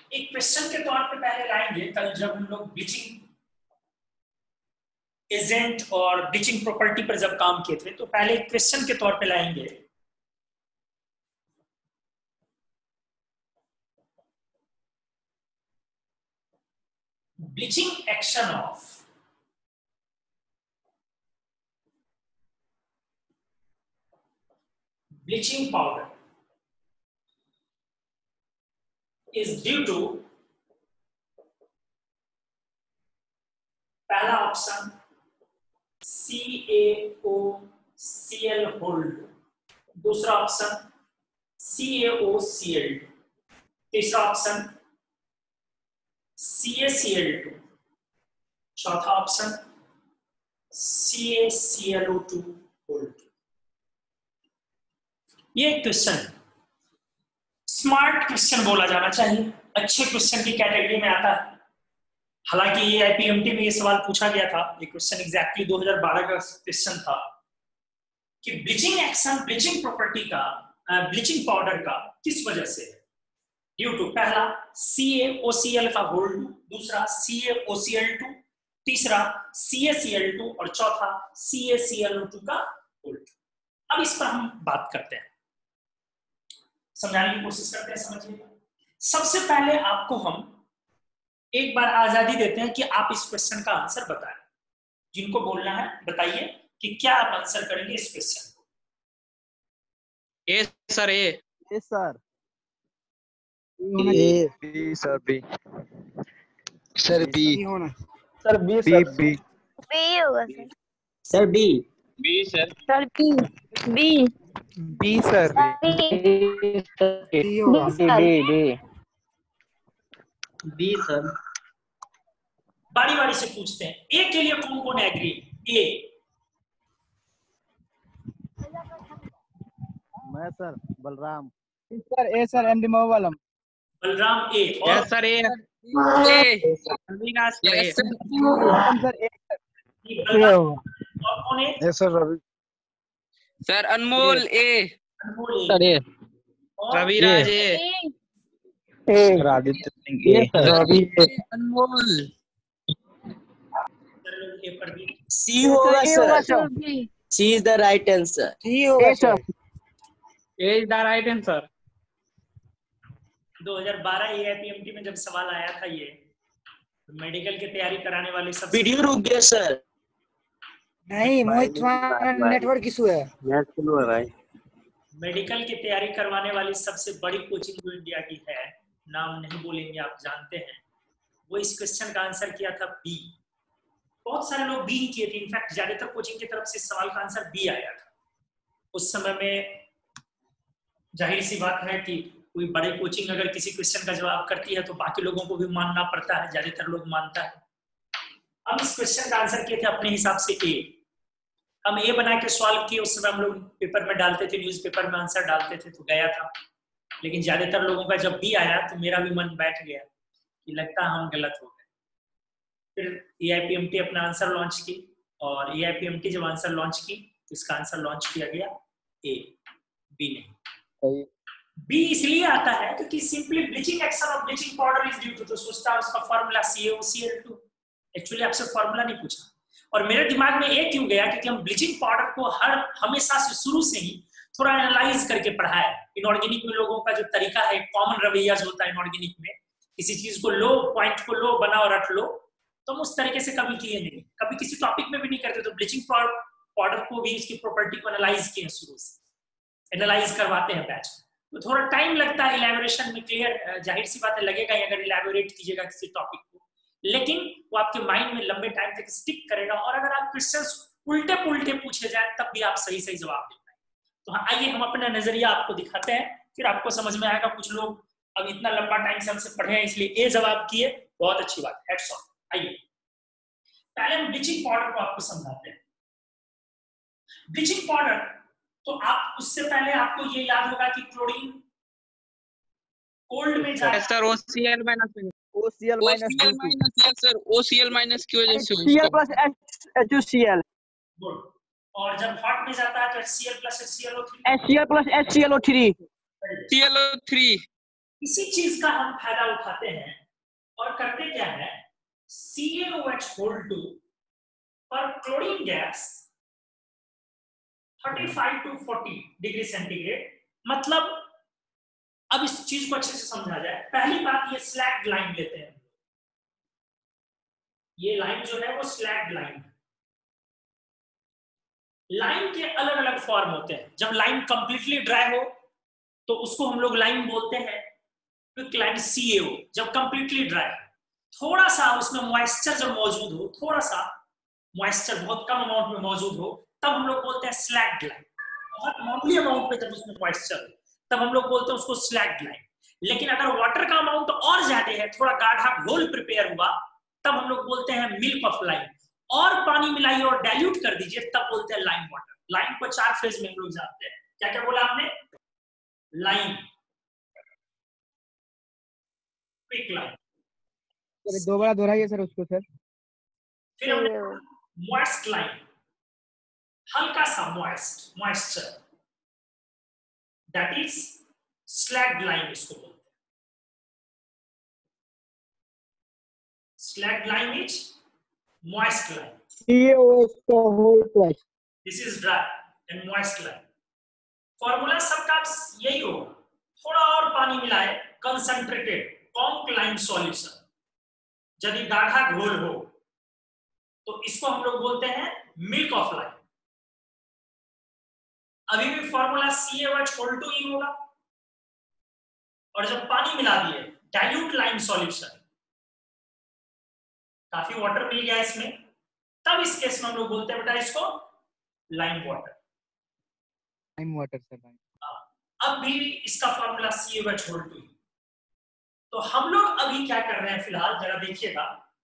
एक क्वेश्चन के तौर पे पहले लाएंगे। कल जब हम लोग ब्लीचिंग एजेंट और ब्लीचिंग प्रॉपर्टी पर जब काम किए थे, तो पहले एक क्वेश्चन के तौर पे लाएंगे। Bleaching action of bleaching powder is due to, पहला ऑप्शन CaOCl होल्ड, दूसरा ऑप्शन CaOCl2, तीसरा ऑप्शन CaCl2, चौथा ऑप्शन CaClO2 होल्ड। ये क्वेश्चन स्मार्ट क्वेश्चन बोला जाना चाहिए, अच्छे क्वेश्चन की कैटेगरी में आता है। हालांकि ये आईपीएमटी में ये सवाल पूछा गया था, ये क्वेश्चन एग्जैक्टली 2012 का क्वेश्चन था कि ब्लीचिंग एक्शन ब्लीचिंग प्रॉपर्टी का ब्लीचिंग पाउडर का किस वजह से है। ड्यू टू, पहला CaOCl का होल्ड, दूसरा CaOCl2, तीसरा CaCl2 और चौथा CaClO2 का होल्ड। अब इस पर हम बात करते हैं, समझाने की कोशिश करते हैं, समझिए। सबसे पहले आपको हम एक बार आजादी देते हैं कि आप इस क्वेश्चन का आंसर बताएं। जिनको बोलना है बताइए कि क्या आप आंसर करेंगे इस क्वेश्चन को। A sir, A sir, B sir, B sir, B होना सर, बी होगा sir, B sir, sir B B sir, B sir. बारी बारी से पूछते हैं। ए के लिए कौन कौन एग्री? ए, मैं sir, Balram sir, A sir, MD मोबालम, बलराम ए, और yes sir, A Avinash sir, A Balram, और कौन है? Yes sir, Ravi sir, Anmol A, Anmol sir, A, A और रविराज ए, आदित्य सिंह ए, रवि अनमोल ए पर भी सी होगा sir, C is the right answer, C होगा sir, A is the right answer. 2012 AIPMT में जब सवाल आया था, ये मेडिकल की तैयारी कराने वाले सब वीडियो रुक गया सर। नहीं मोहित, तुम्हारा नेटवर्क इशू है, नेट स्लो है भाई। मेडिकल की तैयारी करवाने वाली सबसे बड़ी कोचिंग जो इंडिया की है, नाम नहीं बोलेंगे, आप जानते हैं, वो इस क्वेश्चन का आंसर किया था बी। बहुत सारे लोग बी ही किए थे, इनफैक्ट ज्यादातर कोचिंग की तरफ से सवाल का आंसर बी आया था। उस समय में जाहिर सी बात है कि कोई बड़े कोचिंग अगर किसी क्वेश्चन का जवाब करती है तो बाकी लोगों को भी मानना पड़ता है, ज्यादातर लोग मानता है। हम इस क्वेश्चन का आंसर किए थे अपने हिसाब से ए। हम ए बना के सॉल्व किए, उस समय हम लोग पेपर में डालते थे, न्यूज़पेपर में आंसर डालते थे तो गया था। लेकिन ज्यादातर लोगों का जब बी आया तो मेरा भी मन बैठ गया कि लगता है हम गलत हो गए। फिर एआईपीएमटी अपना आंसर लॉन्च की, और एआईपीएमटी जब आंसर लॉन्च की तो इसका आंसर लॉन्च किया गया ए, बी नहीं। बी इसलिए आता है क्योंकि simply bleaching action of bleaching powder is due to, तो सोचता है उसका फार्मूला CaOCl2। एक्चुअली आपसे फार्मूला नहीं पूछा, और मेरे दिमाग में ए क्यों गया क्योंकि हम ब्लीचिंग पाउडर को हमेशा से शुरू से ही थोड़ा एनालाइज करके पढ़ा है। इनऑर्गेनिक में लोगों का जो तरीका है, कॉमन रवैया जो होता है इनऑर्गेनिक में, किसी चीज को लो, पॉइंट को लो, बनाओ, रख लो, तो हम उस तरीके से कभी किए नहीं, कभी किसी टॉपिक में भी नहीं करते। तो ब्लीचिंग पाउडर को भी इसकी प्रॉपर्टी को एनालाइज किए शुरू से, एनालाइज करवाते हैं बैच, तो थोड़ा टाइम लगता है इलैबोरेशन में। क्लियर, जाहिर सी बात है लगेगा ही अगर इलैबोरेट कीजिएगा किसी टॉपिक को, लेकिन वो आपके माइंड में लंबे टाइम तक स्टिक करेगा। और अगर आप क्वेश्चंस उल्टे पुल्टे पूछे जाए तब भी आप सही सही जवाब दे पाएंगे। तो हाँ, आइए हम अपना नजरिया आपको दिखाते हैं, फिर आपको समझ में आएगा। कुछ लोग अब इतना लंबा टाइम से हमसे पढ़े हैं इसलिए ए जवाब किए, बहुत अच्छी बात, हैट्स ऑफ। आइए पहले हम ब्लीचिंग पाउडर को आपको समझाते हैं। ब्लीचिंग पाउडर, तो आप उससे पहले आपको ये याद होगा कि क्लोरीन कोल्ड में जाता sir, OCl minus OCl yes sir, OCl minus की वजह से HCl प्लस HCl, गुड। और जब हॉट में जाता है तो HCl plus HClO3, HCl plus HClO3, ClO3 इसी चीज का हम फायदा उठाते हैं और करते क्या है, CaOH2 पर chlorine gas 35 to 40 degree centigrade, मतलब अब इस चीज को अच्छे से समझा जाए। पहली बात, ये स्लैग्ड लाइन लेते हैं, ये लाइन जो है वो स्लैग्ड लाइन है। लाइन के अलग अलग फॉर्म होते हैं। जब लाइन कंप्लीटली ड्राई हो तो उसको हम लोग लाइन बोलते हैं क्विक लाइन CaO। जब कंप्लीटली ड्राई, थोड़ा सा उसमें मॉइस्चर जब मौजूद हो, थोड़ा सा मॉइस्चर बहुत कम अमाउंट में मौजूद हो, तब हम लोग बोलते हैं स्लैग्ड लाइन। बहुत मामूली अमाउंट में जब उसमें मॉइस्चर हो तब हम लोग बोलते हैं उसको स्लैग्ड लाइन। लेकिन अगर वाटर का अमाउंट और ज्यादा है, थोड़ा गाढ़ा घोल प्रिपेयर हुआ, तब हम लोग बोलते हैं मिल्क ऑफ लाइन। और पानी मिलाइए और डाइल्यूट कर दीजिए, तब बोलते हैं लाइम वाटर। लाइन को 4 फेज में हम लोग जानते हैं। क्या क्या बोला आपने? लाइन, क्विक लाइन, दोबारा दोहराइए सर उसको सर। फिर हमने मॉइस्ट लाइन, हल्का सा moisture, that is slaked line इसको बोलते हैं। Slaked line is moist line, CaOH2. this is dry and moist line। Formula सबका यही होगा, थोड़ा और पानी मिलाए, कंसंट्रेटेड कॉन्क्लाइन सॉल्यूशन। यदि गाढ़ा घोल हो तो इसको हम लोग बोलते हैं मिल्क ऑफ लाइन। अभी भी फॉर्मूला CaOH2 ही होगा, और जब पानी मिला दिए, डाइल्यूट लाइन सॉल्यूशन, काफी वाटर मिल गया इसमें, तब इस केस में हम लोग बोलते हैं बेटा इसको lime water. Lime water sir. अब भी इसका फॉर्मूला CaOH2। तो हम लोग अभी क्या कर रहे हैं फिलहाल, जरा देखिएगा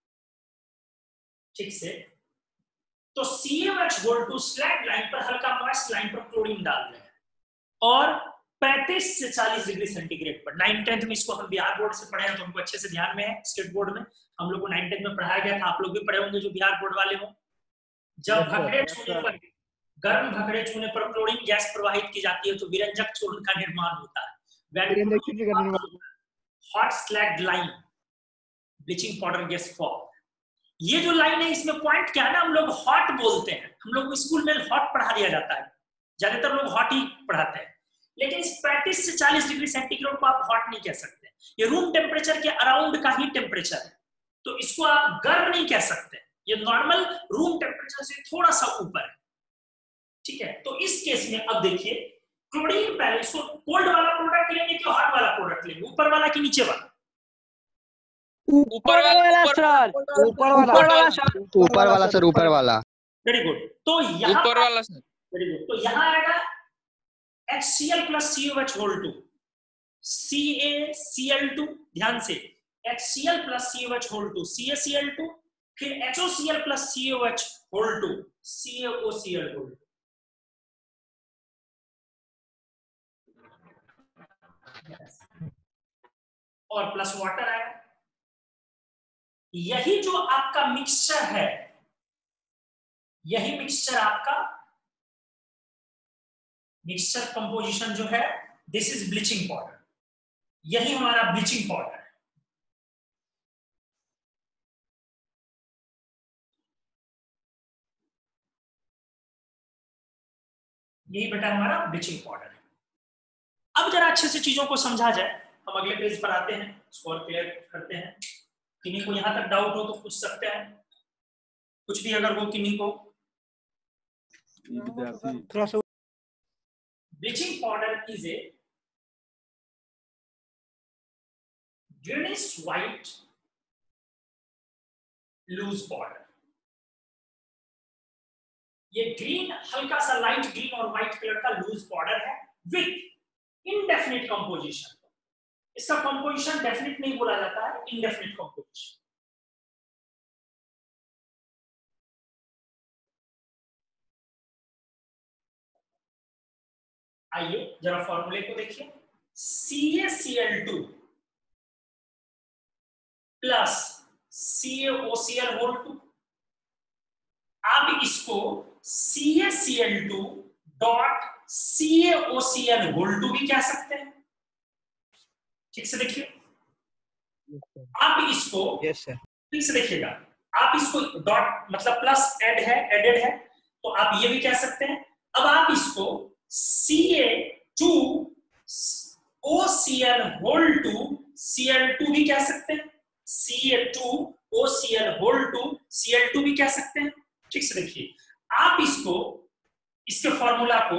ठीक से। तो CaOH2 स्लैग्ड लाइन पर, हल्का मॉइस्ट लाइन पर क्लोरीन डाल रहे हैं, और 35 से 40 डिग्री सेंटीग्रेड पर। 9th में इसको हम बिहार बोर्ड से पढ़े हैं तो हमको अच्छे से ध्यान में है। स्टेट बोर्ड में हम लोग को 9th में पढ़ाया गया था, आप लोग भी पढ़े होंगे जो बिहार बोर्ड वाले हो। जब भखड़े चूने पर, गर्म भखड़े चूने पर क्लोरीन गैस प्रवाहित की जाती है तो विरंजक चूर्ण का निर्माण होता है। Hot slaked line, bleaching powder gas form. ये जो लाइन है, इसमें पॉइंट क्या है ना, हम लोग हॉट बोलते हैं, हम लोग स्कूल में हॉट पढ़ा दिया जाता है, ज्यादातर लोग हॉट ही पढ़ाते हैं। लेकिन इस 35 से 40 डिग्री सेंटीग्रेड को आप हॉट नहीं कह सकते, ये रूम टेम्परेचर के अराउंड का ही टेम्परेचर है, तो इसको आप गर्म नहीं कह सकते, ये नॉर्मल रूम टेम्परेचर से थोड़ा सा ऊपर है, ठीक है। तो इस केस में अब देखिए, क्लोरीन पहले इसको कोल्ड वाला प्रोडक्ट लेंगे कि हॉट वाला प्रोडक्ट लेंगे, ऊपर वाला कि नीचे वाला? ऊपर वाला सर, ऊपर वाला सर, ऊपर वाला। Very good. तो यहाँ ऊपर वाला सर, वेरी गुड। तो यहाँ आएगा HCl plus CaOH2, CaCl2, ध्यान से, HCl plus CaOH2, CaCl2, फिर HOCl plus CaOH2, CaOCl2। और प्लस वाटर आया। यही जो आपका मिक्सचर है, यही मिक्सचर आपका मिक्सचर कंपोजिशन जो है, दिस इज ब्लीचिंग पाउडर, यही हमारा ब्लीचिंग पाउडर है। यही बेटा हमारा ब्लीचिंग पाउडर है। अब जरा अच्छे से चीजों को समझा जाए, हम अगले पेज पर आते हैं, इसको और क्लियर करते हैं। किन्हीं को यहां तक डाउट हो तो पूछ सकते हैं, कुछ भी अगर हो किन्हीं को। Bleaching powder is a greenish white loose powder. ये ग्रीन, हल्का सा लाइट ग्रीन और व्हाइट कलर का लूज पाउडर है विथ इनडेफिनिट कंपोजिशन। इसका कंपोजिशन डेफिनिट नहीं बोला जाता है, इनडेफिनिट कंपोजिशन। आइए जरा फॉर्मूले को देखिए, CaCl2 प्लस CaOCl2। आप इसको CaCl2 डॉट CaOCl2 भी कह सकते हैं, ठीक से देखिए, आप इसको यस सर ठीक से देखिएगा, आप इसको डॉट मतलब प्लस एडेड है, तो आप ये भी कह सकते हैं। अब आप इसको CA2OCl होल टू Cl2 भी कह सकते हैं, CA2OCl होल टू Cl2 भी कह सकते हैं। ठीक से देखिए, आप इसको इसके फॉर्मूला को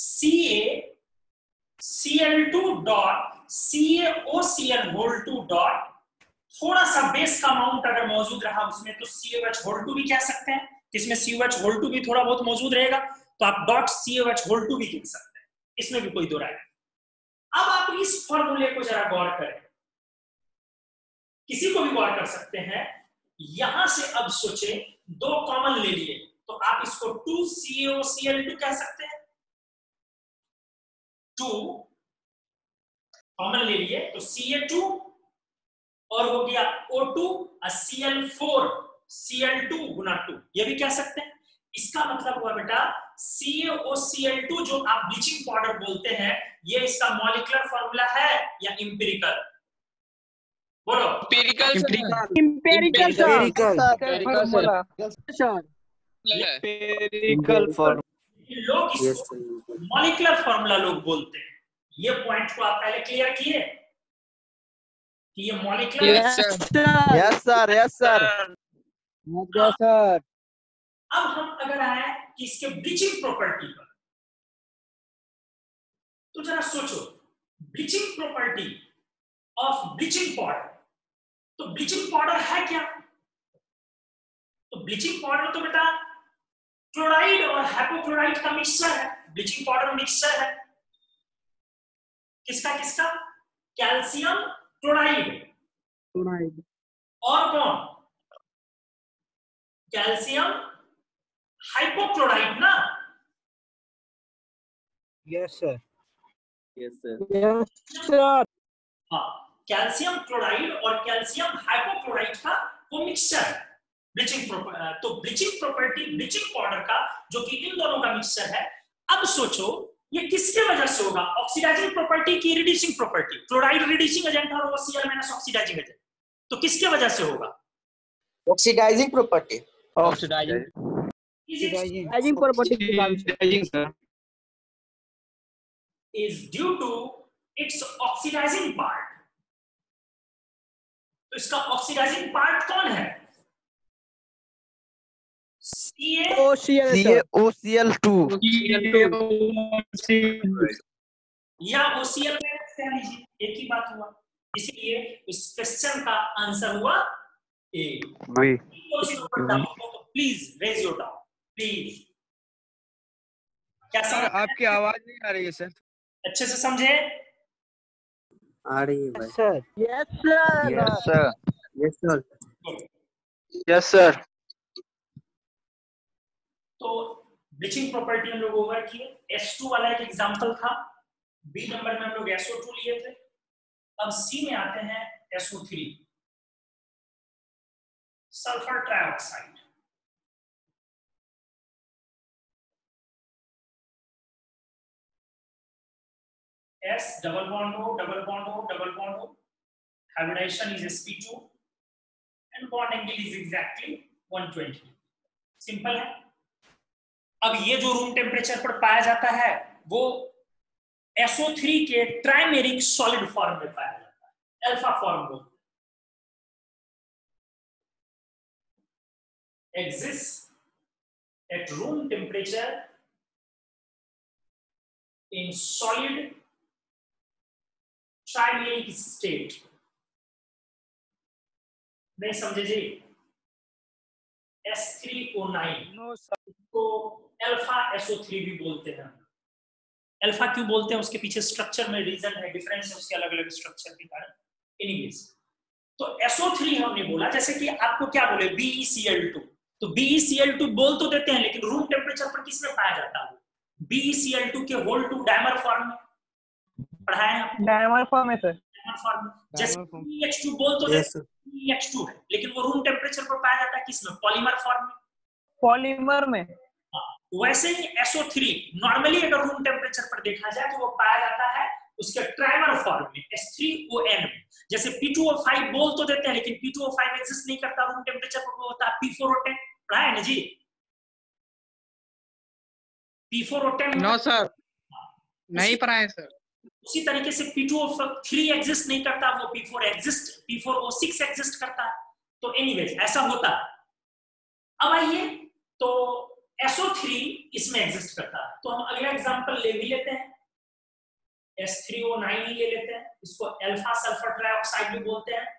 CaCl2 dot CaOCl whole two dot थोड़ा सा बेस का अमाउंट अगर मौजूद रहा उसमें तो COH होल टू भी कह सकते हैं, इसमें COH होल टू भी थोड़ा बहुत मौजूद रहेगा तो आप डॉट COH होल टू भी कह सकते हैं, इसमें भी कोई दो राय नहीं। अब आप इस फॉर्मूले को जरा गौर करें, किसी को भी गौर कर सकते हैं। यहां से अब सोचे, दो कॉमन ले लिए तो आप इसको 2CaOCl2 कह सकते हैं, 2 कॉमन ले लिए तो Ca2 और हो गया O2 और Cl4 Cl2 गुना 2, ये भी कह सकते हैं। इसका मतलब हुआ बेटा CaOCl2 जो आप ब्लीचिंग पाउडर बोलते हैं, ये इसका मॉलिक्यूलर फॉर्मूला है या इंपेरिकल? बोलो। empirical फॉर्म लोग इसको मॉलिक्यूलर फॉर्मूला लोग बोलते हैं। ये पॉइंट को आप पहले क्लियर किए कि ये मॉलिक्यूलर। यस सर अब हम अगर आए कि इसके ब्लीचिंग प्रॉपर्टी पर, तो जरा सोचो, bleaching property of bleaching powder, तो ब्लीचिंग पाउडर है क्या? तो ब्लीचिंग पाउडर तो बेटा क्लोराइड और हाइपोक्लोराइड का मिक्सचर है, ब्लीचिंग पाउडर मिक्सचर है किसका किसका? कैल्शियम क्लोराइड और कौन? कैल्शियम हाइपोक्लोराइड ना? यस सर हाँ, कैल्शियम क्लोराइड और कैल्शियम हाइपोक्लोराइड का वो मिक्सचर है ब्लीचिंग। तो ब्लीचिंग प्रॉपर्टी ब्लीचिंग पाउडर का जो कि इन दोनों का मिक्सचर है। अब सोचो ये किसके वजह से होगा? ऑक्सीडाइजिंग प्रॉपर्टी की reducing property, chloride reducing agent और Cl माइनस ऑक्सीडाइजिंग एजेंट, तो किसके वजह से होगा? Oxidizing property. oxidizing property is due to its oxidizing part। तो इसका ऑक्सीडाइजिंग पार्ट कौन है? CaOCl2 या OCl माइनस कह लीजिए, एक ही बात हुआ। इसलिए इस क्वेश्चन का आंसर हुआ ए। तो please raise your down please. क्या सर आपकी आवाज नहीं आ रही है सर। अच्छे से समझे? आ रही है भाई। सर यस सर तो ब्लीचिंग प्रॉपर्टी हम लोग ओवर किए। S2 वाला एक एग्जांपल था, बी नंबर में हम लोग SO2 लिए थे। अब सी में आते हैं SO3 sulphur trioxide. S double bond O double bond O double bond O, hybridisation is sp2 and bond angle is exactly 120। Simple है। अब ये जो रूम टेम्परेचर पर पाया जाता है वो SO3 के ट्राइमेरिक सॉलिड फॉर्म में पाया जाता है, अल्फा फॉर्म में exists at room temperature in solid trimeric state। नहीं समझे जी? S3O9 को अल्फा SO3 भी बोलते हैं। अल्फा क्यों बोलते हैं? उसके पीछे स्ट्रक्चर में रीजन है, डिफरेंस है उसके अलग अलग स्ट्रक्चर के कारण। एनीवेज, तो SO3 हमने बोला, जैसे कि आपको क्या बोले BeCl2, तो BeCl2 बोल तो देते हैं लेकिन रूम टेम्परेचर पर किस में पाया जाता है? BeCl2 के होल टू डायमर फॉर्म में पढ़ाया है, डायमर फॉर्म में सर। डायमर फॉर्म में। जैसे BeH2 बोल तो देते हैं BeH2 है लेकिन वो रूम टेम्परेचर पर पाया जाता है किस में? पॉलीमर फॉर्म में। पॉलीमर में। वैसे ही SO3 नॉर्मली अगर रूम टेम्परेचर पर देखा जाए तो वो पाया जाता है उसके ट्राइमर फॉर्म में S3 H3ON। जैसे P2O5 बोल तो देते हैं लेकिन P2O5 एग्जिस्ट नहीं करता, रूम टेम्परेचर पर होता है P4O10। पढ़ा है ना जी? P4O10 नो सर, नहीं पढ़ा है सर। उसी तरीके से P2O3 एग्जिस्ट नहीं करता, वो P4O6 एग्जिस्ट करता है। तो एनीवेज ऐसा होता है। अब आइए, तो SO3 इसमें एग्जिस्ट करता है। तो हम अगला एग्जांपल ले भी लेते हैं, S3O9 ही ले लेते हैं। इसको अल्फा सल्फर ट्राइऑक्साइड भी बोलते हैं।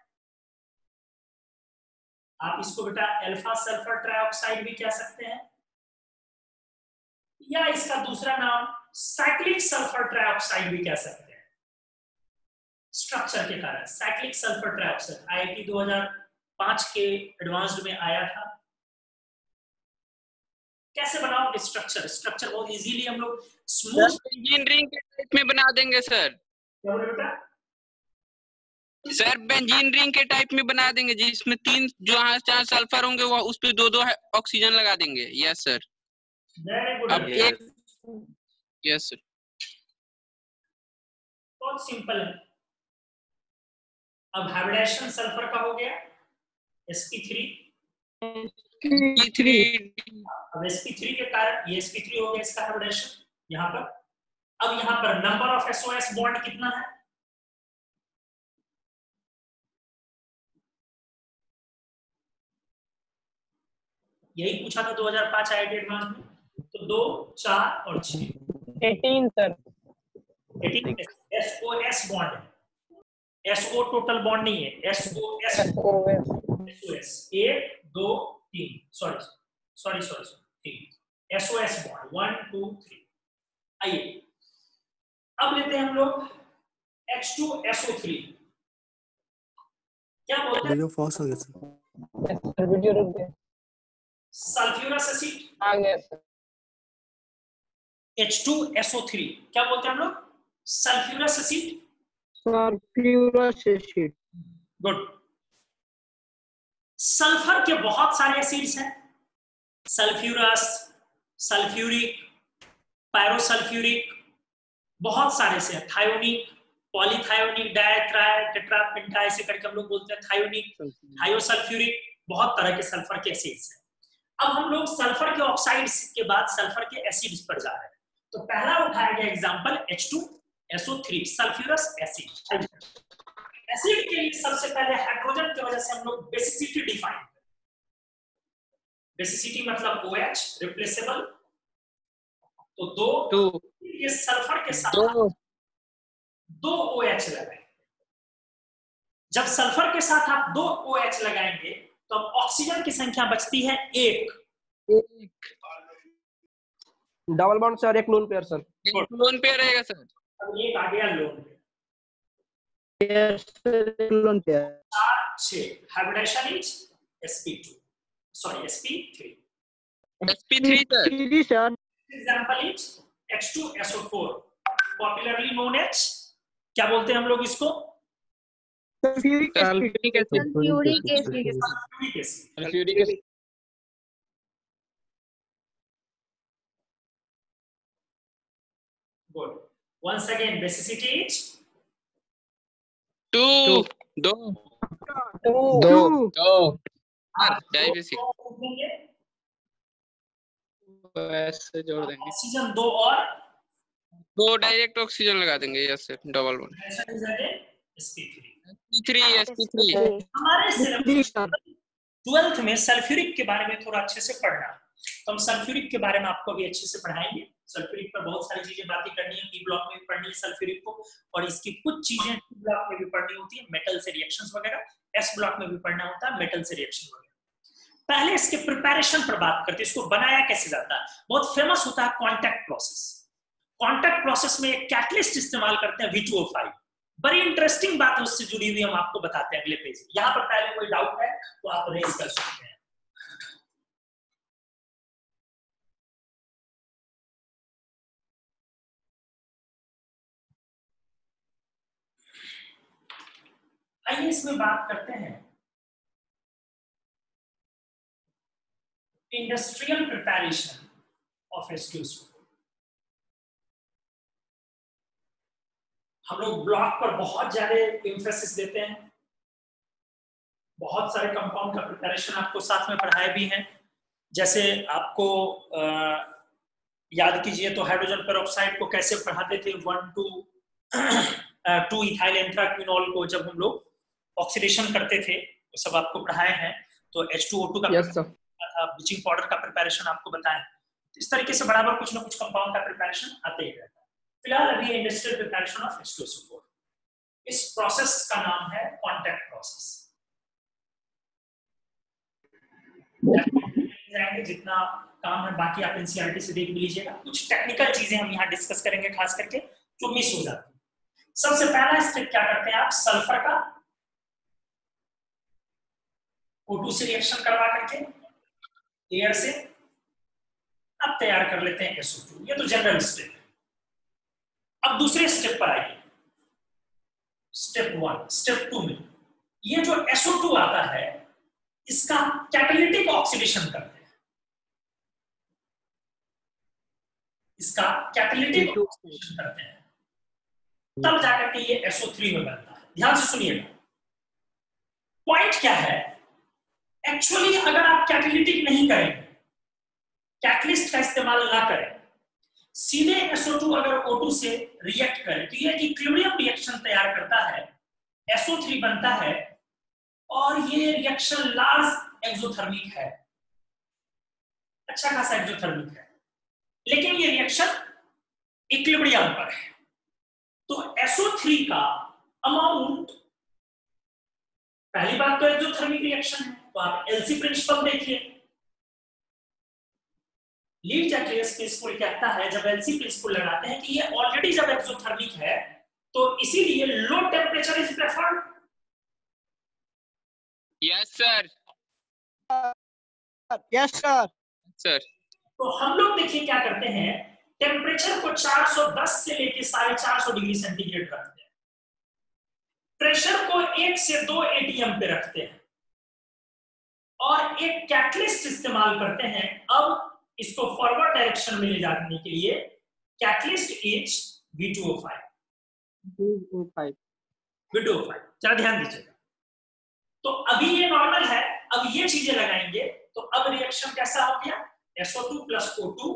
आप इसको बेटा अल्फा सल्फर ट्राइऑक्साइड भी कह सकते हैं, या इसका दूसरा नाम साइक्लिक सल्फर ट्राइऑक्साइड भी कह सकते हैं। स्ट्रक्चर के कारण साइक्लिक सल्फर ट्राइऑक्साइड IIT 2005 के एडवांस्ड में आया था। कैसे बनाओगे स्ट्रक्चर? स्ट्रक्चर बहुत इजीली हम लोग स्मूथ बेंजीन रिंग के टाइप में बना देंगे सर। क्या बोले बेटा? सर बेंजीन रिंग के टाइप में बना देंगे, जिसमें 3 जहां 4 सल्फर होंगे वो उस पे 2-2 ऑक्सीजन लगा देंगे। Yes sir. Very good. अब एक यस सर, बहुत सिंपल है। अब हाइब्रिडेशन सल्फर का हो गया sp3। P3 अब sp3 के कारण ये sp3 हो गया इसका हाइब्रिडेशन यहाँ पर। अब यहाँ पर नंबर ऑफ SOS बॉन्ड कितना है? यही पूछा था 2005 IIT एडवांस में। तो 2, 4 और 6 18 सर। 18 SOS बॉन्ड है। SO टोटल बॉन्ड नहीं है, SOS 1 2 3 सॉरी 3 SOS बॉन्ड 1 2 3। आइए अब लेते हैं हम लोग H2SO3। क्या बोलते हैं? वीडियो पॉज हो गया सर। वीडियो रुक गया। सल्फ्यूरस एसिड आ गया सर। H2SO3 क्या बोलते हैं हम लोग? Sulphurous acid. Sulphurous acid. Good. Sulphur के बहुत सारे एसिड्स हैं, सल्फ्यूरस, सल्फ्यूरिक, पायरोसल्फ्यूरिक, बहुत सारे से, थायोनिक, पॉलीथायोनिक, डायट्राई, टेट्रा, पेंटा, ऐसे करके हम लोग बोलते हैं थायोनिक, थायोसल्फ्यूरिक, बहुत तरह के सल्फर के एसिड्स हैं। अब हम लोग सल्फर के ऑक्साइड्स के बाद सल्फर के एसिड्स पर जा रहे हैं। तो पहला उठाया गया example H2SO3 sulphurous acid. Acid के लिए सबसे पहले हाइड्रोजन की वजह से हम लोग बेसिसिटी डिफाइन करें। बेसिसिटी मतलब OH रिप्लेसेबल। तो 2 ये सल्फर के साथ 2 OH लगाएंगे। जब सल्फर के साथ आप 2 OH लगाएंगे तो अब ऑक्सीजन की संख्या बचती है 1। डबल बॉन्ड सर, एक lone pair sir. Lone pair रहेगा सर। अब एक आ गया lone pair. Lone pair 4 6 hybridation is sp2 sorry sp3। sp3 sir. Example is H2SO4 popularly known as, क्या बोलते हैं हम लोग इसको? Sulphuric acid. Sulphuric acid. Good. Once again basicity is 2 dibasic ऐसे जोड़ देंगे। ऑक्सीजन 2 और 2 डायरेक्ट ऑक्सीजन लगा देंगे। Yes sir, double bond sp3। हमारे सिलेबस 12th में सल्फ्यूरिक के बारे में थोड़ा अच्छे से पढ़ना, तो हम सल्फ्यूरिक के बारे में आपको अभी अच्छे से पढ़ाएंगे। सल्फ्यूरिक पर बहुत सारी चीजें बातें करनी है, पी ब्लॉक में भी पढ़नी है सल्फ्यूरिक को, और इसकी कुछ चीजें टी ब्लॉक में भी पढ़नी होती है, मेटल से रिएक्शंस वगैरह, एस ब्लॉक में भी पढ़ना होता है मेटल से रिएक्शन वगैरह। पहले इसके प्रिपरेशन पर बात करते हैं, इसको बनाया कैसे जाता है। बहुत फेमस होता है कांटेक्ट प्रोसेस। कांटेक्ट प्रोसेस में एक कैटलिस्ट इस्तेमाल करते हैं V2O5। बड़ी इंटरेस्टिंग बात है उससे जुड़ी हुई, हम आपको बताते हैं अगले पेज। यहाँ पर पहले कोई डाउट है तो आप रेज कर सकते हैं। आइए इसमें बात करते हैं इंडस्ट्रियल प्रिपरेशन ऑफ H2SO4। हम लोग ब्लॉक पर बहुत ज्यादा एम्फेसिस देते हैं, बहुत सारे कंपाउंड का प्रिपरेशन आपको साथ में पढ़ाए भी हैं। जैसे आपको याद कीजिए तो हाइड्रोजन पेरोक्साइड को कैसे पढ़ाते थे, 1,2 इथाइल एंथ्राक्विनोल को जब हम लोग ऑक्सीडेशन करते थे, वो सब आपको पढ़ाए हैं। तो H2O2 का था, ब्लीचिंग पाउडर का प्रिपरेशन आपको बताएं। इस तरीके से बराबर कुछ ना कुछ कंपाउंड का प्रिपरेशन आते ही रहता है। फिलहाल अभी इंडस्ट्रियल प्रिपरेशन ऑफ H2SO4, इस प्रोसेस का नाम है कॉन्टैक्ट प्रोसेस। जितना काम है बाकी आप एनसीईआरटी से देख लीजिएगा। कुछ टेक्निकल चीजें हम यहाँ डिस्कस करेंगे खास करके जो मिस हो जाती है। सबसे पहला स्टेप क्या करते हैं आप, सल्फर का O2 से रिएक्शन करवा करके एयर से अब तैयार कर लेते हैं SO2। ये तो जनरल स्टेप है। अब दूसरे स्टेप पर आइए, स्टेप 1। स्टेप 2 में ये जो SO2 आता है इसका कैटालिटिक ऑक्सीडेशन करते हैं, इसका कैटालिटिक ऑक्सीडेशन करते हैं, तब जाकर के ये SO3 में बनता है। ध्यान से सुनिएगा, पॉइंट क्या है। एक्चुअली अगर आप कैटालिटिक नहीं करेंगे, कैटलिस्ट का इस्तेमाल ना करें, सीधे SO2 अगर O2 से रिएक्ट करे तो ये इक्विलिब्रियम रिएक्शन तैयार करता है, SO3 बनता है और ये रिएक्शन लार्ज एक्सोथर्मिक है, अच्छा खासा एक्सोथर्मिक है, लेकिन ये रिएक्शन इक्विलिब्रियम पर है। तो SO3 का अमाउंट, पहली बात तो एक्सोथर्मिक रिएक्शन है, तो आप एलसी प्रिंसिपल देखिए। लीच-जैक्लियस प्रिंसिपल कहता है, जब एलसी प्रिंसिपल लगाते हैं कि ये ऑलरेडी जब एक्सोथर्मिक है तो इसीलिए low temperature is preferred. Yes sir, yes sir. Sir तो हम लोग देखिए क्या करते हैं, टेम्परेचर को 410 से लेके 450 डिग्री सेंटीग्रेड रखते हैं, प्रेशर को 1 से 2 ATM पे रखते हैं और एक कैटलिस्ट इस्तेमाल करते हैं। अब इसको फॉरवर्ड डायरेक्शन में ले जाने के लिए कैटलिस्ट इज V2O5। जरा ध्यान दीजिएगा। तो अभी ये नॉर्मल है, अब ये चीजें लगाएंगे तो अब रिएक्शन कैसा हो गया, SO2 प्लस O2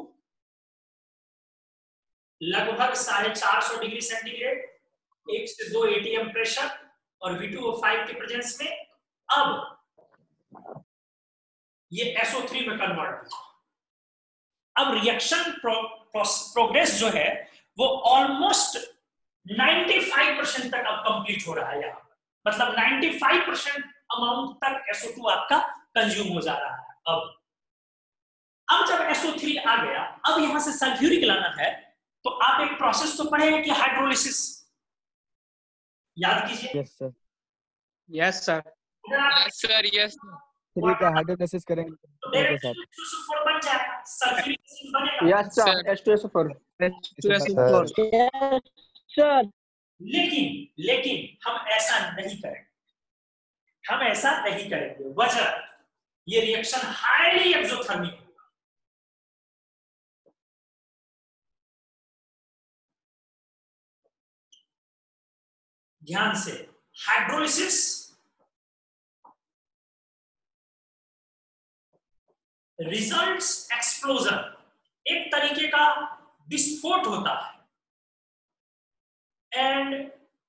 लगभग 450 डिग्री सेंटीग्रेड, 1 से 2 ATM प्रेशर और V2O5 के प्रेजेंस में अब ये SO3 में कन्वर्ट हो। अब रिएक्शन प्रोग्रेस जो है वो ऑलमोस्ट 95% तक अब कंप्लीट हो रहा है। यहाँ मतलब 95% अमाउंट तक SO2 आपका कंज्यूम हो जा रहा है। अब जब SO3 आ गया, अब यहां से सल्फ्यूरिक लाना है, तो आप एक प्रोसेस तो पढ़े हैं कि हाइड्रोलिसिस, याद कीजिए। Yes sir. Yes sir, yes sir, yes three का हाइड्रोलिसिस करेंगे तो डायरेक्ट H2SO4 बन जाएगा, सल्फ्यूरिक एसिड बनेगा। Yes sir, H2SO4। सर लेकिन हम ऐसा नहीं करेंगे, हम ऐसा नहीं करेंगे। वजह, ये रिएक्शन हाईली एक्सोथर्मिक होगा। ध्यान से, हाइड्रोलिसिस रिजल्ट्स एक्सप्लोजन, एक तरीके का विस्फोट होता है, एंड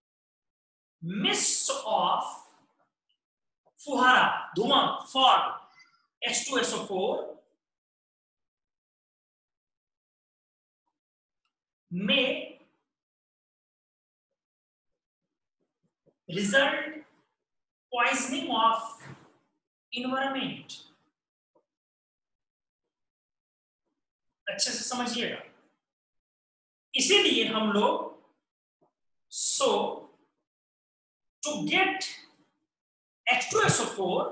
मिस्ट ऑफ फुहारा, धुआं, फॉग, H2SO4 में result poisoning of environment। अच्छे से समझिएगा। इसीलिए हम लोग to get H2SO4,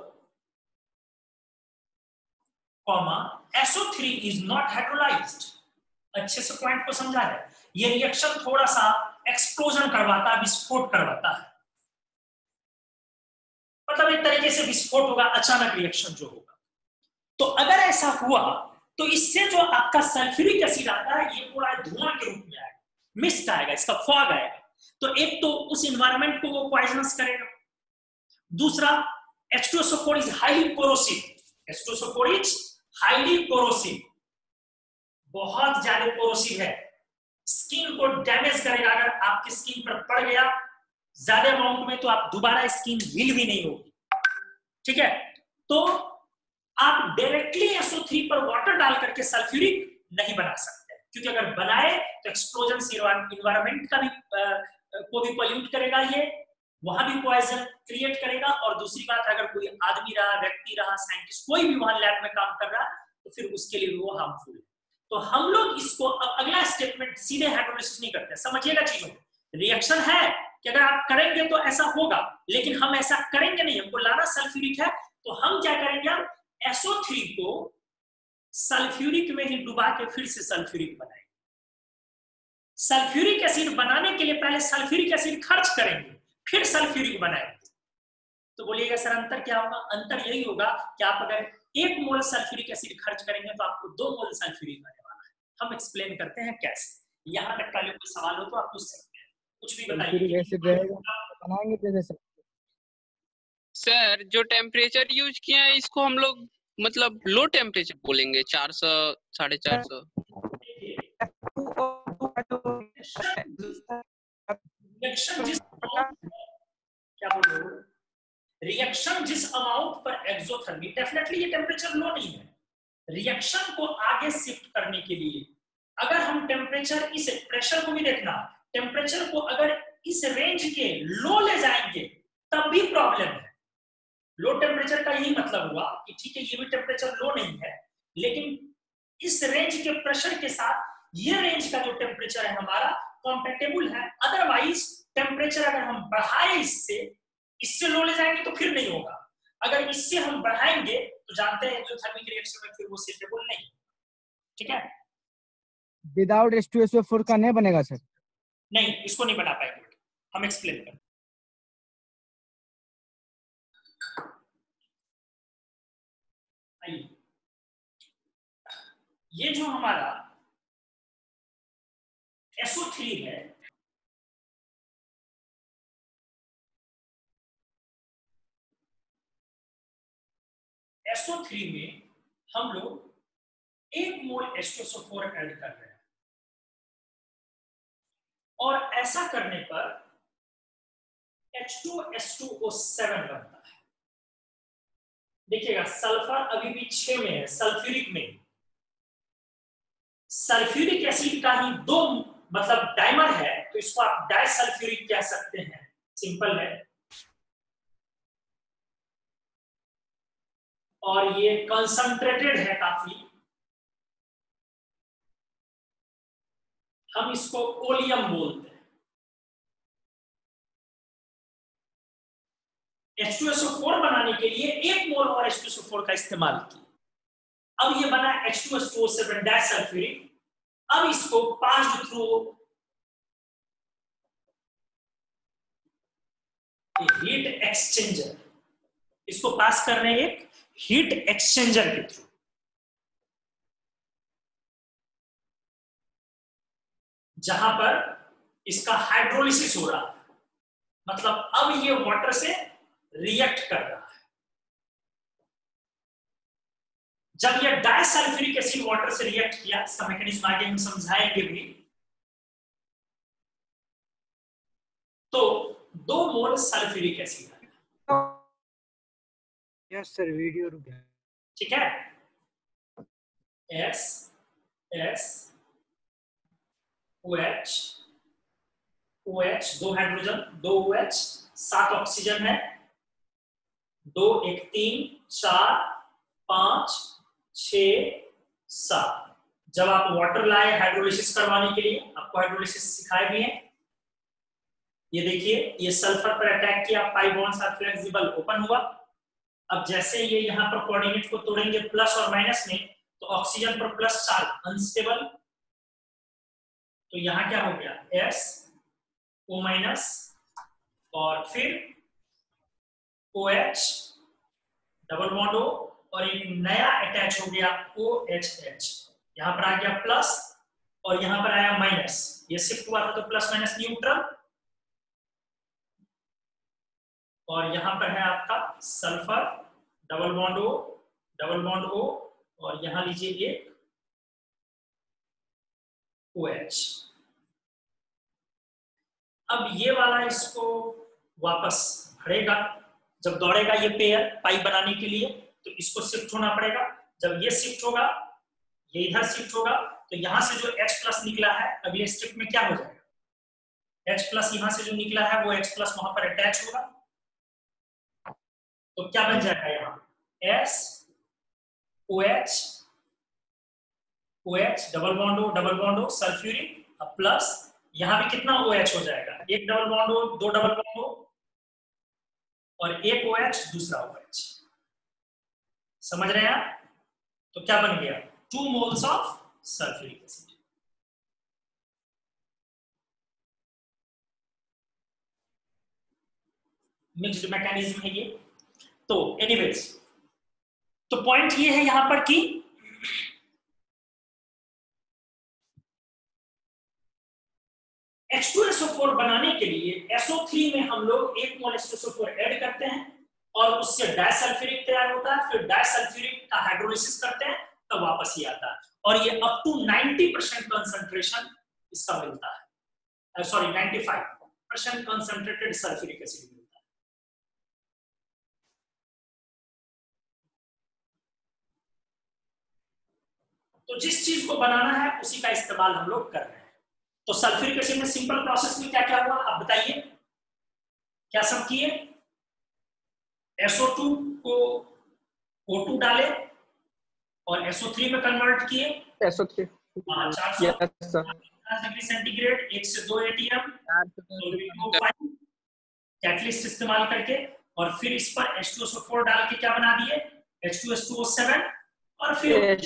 SO3 is not hydrolyzed। अच्छे से पॉइंट को समझा है। ये रिएक्शन थोड़ा सा एक्सप्लोजन करवाता है, विस्फोट करवाता है, मतलब एक तरीके से विस्फोट होगा, अचानक रिएक्शन जो होगा। तो अगर ऐसा हुआ तो इससे जो आपका सल्फ्यूरिक एसिड आता है ये पूरा धुआं के रूप में आएगा, मिस्ट आएगा, इसका फॉग आएगा। तो एक तो उस इन्वायरमेंट को वो पॉइजनस करेगा, दूसरा H2SO4 is highly corrosive, H2SO4 is highly corrosive, बहुत ज्यादा कोरोसिव है, स्किन को डैमेज करेगा। अगर आपकी स्किन पर पड़ गया ज्यादा अमाउंट में तो आप दोबारा स्किन हील भी नहीं होगी, ठीक है। तो आप डायरेक्टली SO3 पर वाटर डाल करके सल्फ्यूरिक नहीं बना सकते, क्योंकि अगर बनाए तो एक्सप्लोजन से इन्वायरमेंट का भी को भी पॉल्यूट करेगा, ये वहां भी पॉइजन क्रिएट करेगा। और दूसरी बात, अगर कोई आदमी रहा, व्यक्ति रहा, साइंटिस्ट कोई भी वहां लैब में काम कर रहा तो फिर उसके लिए वो हार्मफुल है। तो हम लोग इसको अगला स्टेटमेंट सीधे हाइड्रोलिसिस नहीं करते, समझिएगा चीजों में। रिएक्शन है कि अगर आप करेंगे तो ऐसा होगा, लेकिन हम ऐसा करेंगे नहीं, हमको लाना सल्फ्यूरिक है तो हम क्या करेंगे, हम SO3 को सल्फ्यूरिक में ही डुबा के फिर से सल्फ्यूरिक बनाएंगे। सल्फ्यूरिक एसिड बनाने के लिए पहले सल्फ्यूरिक एसिड खर्च करेंगे, फिर सल्फ्यूरिक बनाएंगे। तो बोलिएगा सर अंतर क्या होगा? अंतर यही होगा कि आप अगर 1 मोल सल्फ्यूरिक एसिड खर्च करेंगे तो आपको 2 मोल सल्फ्यूरिक आने वाला है। हम एक्सप्लेन करते हैं कैसे। यहाँ तक पहले कोई सवाल हो तो आप पूछ सकते हैं, कुछ भी बताइए। एसिड रहेगा बनाएंगे कैसे सर? जो टेम्परेचर यूज किया है इसको हम लोग मतलब लो टेम्परेचर बोलेंगे, 400 450। रिएक्शन जिस क्या बोल रहे हो, रिएक्शन जिस अमाउंट पर एक्सोथर्मी, डेफिनेटली ये टेम्परेचर लो नहीं है। रिएक्शन को आगे शिफ्ट करने के लिए अगर हम टेम्परेचर, इस प्रेशर को भी देखना, टेम्परेचर को अगर इस रेंज के लो ले जाएंगे तब भी प्रॉब्लम है। लो टेम्परेचर का यही मतलब हुआ कि ठीक है ये भी टेम्परेचर लो नहीं है, लेकिन इस रेंज के प्रेशर के साथ ये रेंज का जो टेम्परेचर है हमारा कंपैटिबल है। अदरवाइज टेम्परेचर अगर हम बढ़ाए इससे लो ले जाएंगे तो फिर नहीं होगा। अगर इससे हम बढ़ाएंगे तो जानते हैं जो थर्मिक रिएक्शन में फिर वो सुटेबल नहीं, ठीक है। विदाउट H2SO4 का नहीं बनेगा सर? नहीं, इसको नहीं बना पाएंगे, हम एक्सप्लेन करें। ये जो हमारा SO3 है, SO3 में हम लोग 1 मोल H2SO4 ऐड कर रहे हैं, और ऐसा करने पर H2S2O7 बनता है। देखिएगा सल्फर अभी भी 6 में है, सल्फ्यूरिक में। सल्फ्यूरिक एसिड का ही 2 मतलब डाइमर है, तो इसको आप डाइसल्फ्यूरिक कह सकते हैं, सिंपल है। और ये कंसंट्रेटेड है काफी, हम इसको ओलियम बोलते हैं। H2SO4 बनाने के लिए 1 मोल और H2SO4 का इस्तेमाल किया। अब ये बना H2SO7 डाइसल्फ्यूरिक। अब इसको पास थ्रू हीट एक्सचेंजर, इसको पास कर रहे हैं एक हीट एक्सचेंजर के थ्रू, जहां पर इसका हाइड्रोलिसिस हो रहा है। मतलब अब ये वाटर से रिएक्ट कर रहा है। जब ये डाइसल्फ्यूरिक एसिड वाटर से रिएक्ट किया, इसका मैकेनिज्म आगे हम समझाएंगे भी, तो 2 मोल सल्फ्यूरिक एसिड आया। यस सर, वीडियो रुक गया। ठीक है, S S OH OH 2 hydrogen, 2 OH, 7 oxygen है, 2 1 3 4 5 6 7। जब आप वाटर लाए हाइड्रोलिसिस करवाने के लिए, आपको हाइड्रोलिसिस सिखाए भी हैं। ये देखिए, ये सल्फर पर अटैक किया, pi bonds are flexible, open हुआ। अब जैसे ये यहाँ पर कोऑर्डिनेट को तोड़ेंगे प्लस और माइनस में, तो ऑक्सीजन पर प्लस चार्ज अनस्टेबल, तो यहाँ क्या हो गया S O माइनस, और फिर OH डबल बॉन्ड O, और एक नया अटैच हो गया OHH। यहाँ पर आ गया प्लस और यहाँ पर आया माइनस, ये शिफ्ट हुआ था तो प्लस माइनस न्यूट्रल, और यहाँ पर है आपका sulphur, double bond O, double bond O, और यहाँ लीजिए एक OH। अब ये वाला इसको वापस भरेगा, जब दौड़ेगा ये पेयर पाई बनाने के लिए, तो इसको शिफ्ट होना पड़ेगा। जब ये शिफ्ट होगा, ये इधर शिफ्ट होगा, तो यहां से जो H प्लस निकला है अगले स्टेप में क्या हो जाएगा, H प्लस यहां से जो निकला है वो H प्लस वहां पर अटैच होगा, तो क्या बन जाएगा यहाँ S OH OH double bond O, double bond O, sulphuric, अब प्लस यहाँ भी कितना OH हो जाएगा, एक डबल बॉन्ड O, दो डबल बॉन्ड O, और एक OH दूसरा OH। समझ रहे हैं आप? तो क्या बन गया, 2 moles of sulphuric acid. Mixed mechanism है ये। तो एनीवेज, तो पॉइंट ये है यहां पर कि H2SO4 बनाने के लिए SO3 में हम लोग 1 मोल H2SO4 ऐड करते हैं और उससे डाइसल्फ्यूरिक तैयार होता है, फिर डाइसल्फ्यूरिक का हाइड्रोलिसिस करते हैं, तब वापस ये आता है, और ये अप टू 90% कंसंट्रेशन इसका मिलता है, सॉरी 95% कंसंट्रेटेड सल्फ्यूरिक एसिड मिलता है। तो जिस चीज को बनाना है उसी का इस्तेमाल हम लोग कर रहे हैं। तो सल्फ्यूरिक एसिड में सिंपल प्रोसेस में क्या क्या हुआ आप बताइए, क्या सब किए, SO2 को O2 डाले और SO3 में कन्वर्ट किए, SO3 400 डिग्री सेंटीग्रेड, 1 से 2 ATM कैटलिस्ट इस्तेमाल करके, और फिर इस पर H2SO4 डाल के क्या बना दिए, H2S2O7, और फिर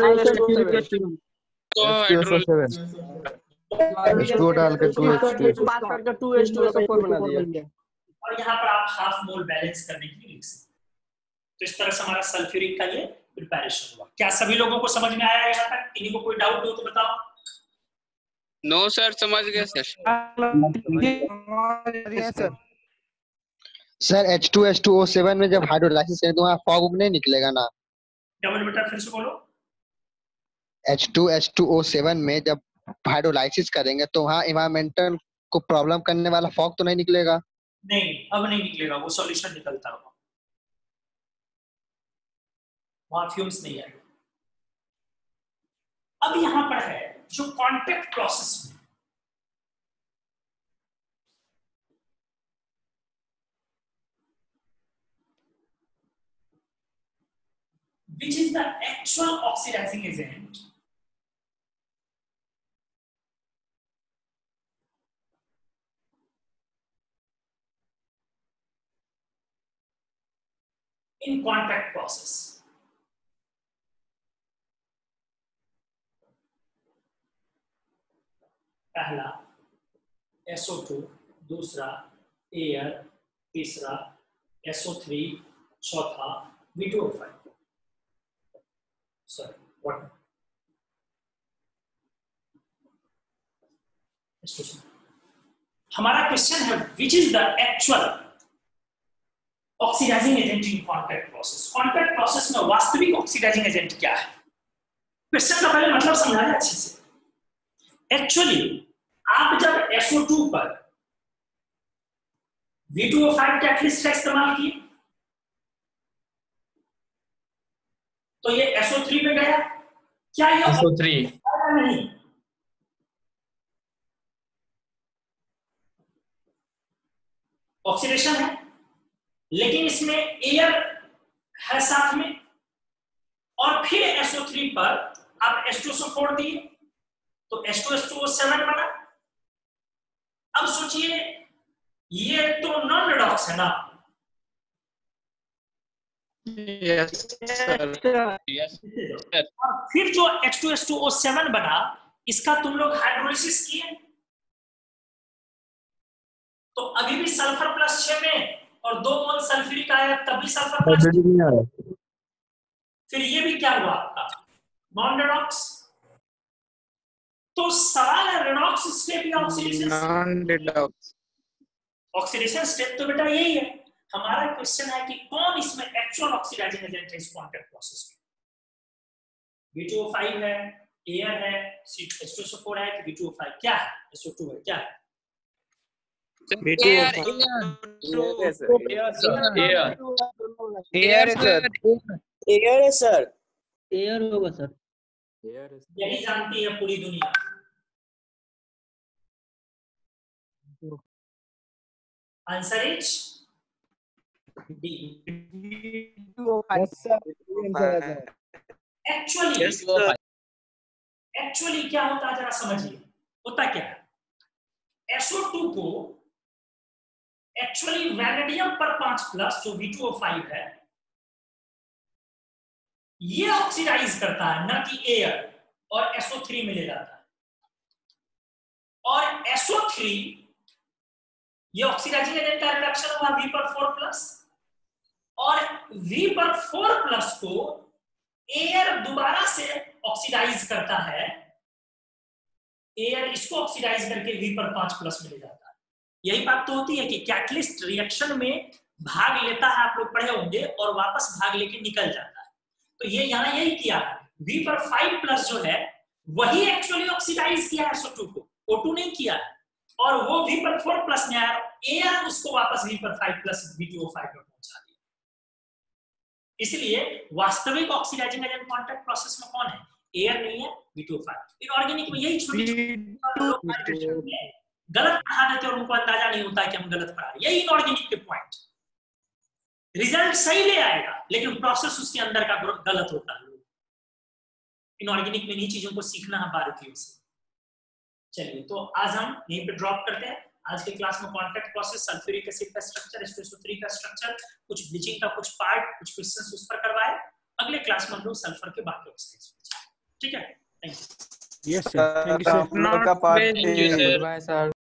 H2O डाल के 2H2SO4 बना दिया, और यहाँ पर आप हाफ मोल बैलेंस करने के लिए लिख सकते हैं। तो इस तरह से हमारा सल्फ्यूरिक का ये प्रिपरेशन हुआ। क्या सभी लोगों को समझ में आया यहाँ तक? किन्हीं को कोई डाउट हो तो बताओ। नो सर, समझ गए सर। सर H2S2O7 में जब हाइड्रोलाइसिस करें तो वहाँ फॉग नहीं निकलेगा ना? डबल बेटा फिर से बोलो। H2S2O7 में जब हाइड्रोलाइसिस करेंगे तो वहाँ एनवायरमेंटल को प्रॉब्लम करने वाला फॉग तो नहीं निकलेगा? नहीं, अब नहीं निकलेगा, वो सॉल्यूशन निकलता होगा, वहां फ्यूम्स नहीं आएगा। अब यहां पर है जो कॉन्टैक्ट प्रोसेस में which is the actual oxidizing agent, in contact process. पहला SO2, दूसरा एयर, तीसरा SO3, चौथा V2O5। सॉरी व्हाट, हमारा क्वेश्चन है which is the actual oxidising agent in contact process. Contact process में वास्तविक ऑक्सीडाइजिंग एजेंट क्या है? क्वेश्चन का पहले मतलब समझाया अच्छे से। एक्चुअली आप जब SO2 पर V2O5 कैटलिस्ट का इस्तेमाल किए तो ये SO3 पे गया, क्या ये SO3 नहीं? ऑक्सीडेशन है, लेकिन इसमें एयर है साथ में, और फिर SO3 पर आप H2SO4 दिए तो H2S2O7 बना। अब सोचिए ये तो नॉन रिडॉक्स है ना? Yes sir, yes sir. और फिर जो H2S2O7 बना, इसका तुम लोग हाइड्रोलिसिस किए तो अभी भी सल्फर प्लस 6 में और 2 मोल सल्फ्यूरिक आया, तब भी सल्फर प्लस नहीं आया। फिर ये भी क्या हुआ आपका नॉन रिडॉक्स। तो सवाल है रिडॉक्स स्टेप या oxidation? Non redox. Oxidation step तो बेटा यही है, हमारा क्वेश्चन है कि कौन इसमें एक्चुअल ऑक्सीडाइजिंग एजेंट है इस कांटेक्ट प्रोसेस में। V2O5 है, एयर है, H2SO4 है कि V2O5 क्या है, SO2 है, क्या है? एयर एयर है सर। एयर होगा सर। यही जानती है पूरी दुनिया। Answer is D. एक्चुअली क्या होता है जरा समझिए। होता क्या है, SO2 को एक्चुअली वैनेडियम पर 5+ जो V2O5 है ये ऑक्सीडाइज करता है, न कि एयर, और SO3 में ले जाता है। और SO3 ये ऑक्सीडाइजिंग एजेंट का रिडक्शन हुआ V पर 4+, और V पर 4+ को एयर दोबारा से ऑक्सीडाइज करता है। एयर इसको ऑक्सीडाइज करके V पर 5+ में ले जाता है। यही बात तो होती है कि कैटलिस्ट रिएक्शन में भाग लेता है, आप लोग पढ़े होंगे, और वापस भाग लेके निकल जाता है। तो ये यहाँ यही किया है, V पर 5+ जो है वही एक्चुअली ऑक्सीडाइज किया है SO2 को, O2 नहीं किया है। और वो V पर 4+ में आया, एयर उसको वापस V पर 5+ V2O5 में पहुंचा दिया। इसलिए वास्तविक ऑक्सीडाइजिंग एजेंट कांटेक्ट प्रोसेस में कौन है? एयर नहीं है, V2O5। इनऑर्गेनिक में यही छोटी गलत पढ़ा देते और उनको अंदाजा नहीं होता है कि हम गलत पढ़ा रहे हैं। यही इनऑर्गेनिक के पॉइंट। रिजल्ट सही ले आएगा लेकिन प्रोसेस उसके अंदर का गलत होता है। इनऑर्गेनिक में इन्हीं चीजों को सीखना है बारीकियों से। चलिए, तो आज हम यहीं पे ड्रॉप करते हैं। आज के क्लास में कांटेक्ट प्रोसेस, सल्फ्यूरिक एसिड का स्ट्रक्चर, H2SO3 का स्ट्रक्चर, कुछ ब्लीचिंग का कुछ पार्ट, कुछ क्वेश्चंस उस पर करवाए। अगले क्लास में हम लोग सल्फर के बाकी ऑक्साइड्स पर जाएंगे। ठीक है, thank you. Yes sir, thank you sir. Bye sir.